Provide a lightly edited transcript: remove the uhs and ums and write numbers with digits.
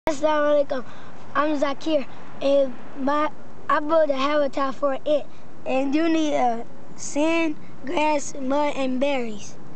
Assalamu alaikum. I'm Zakir, and I built a habitat for it. And you need sand, grass, mud, and berries.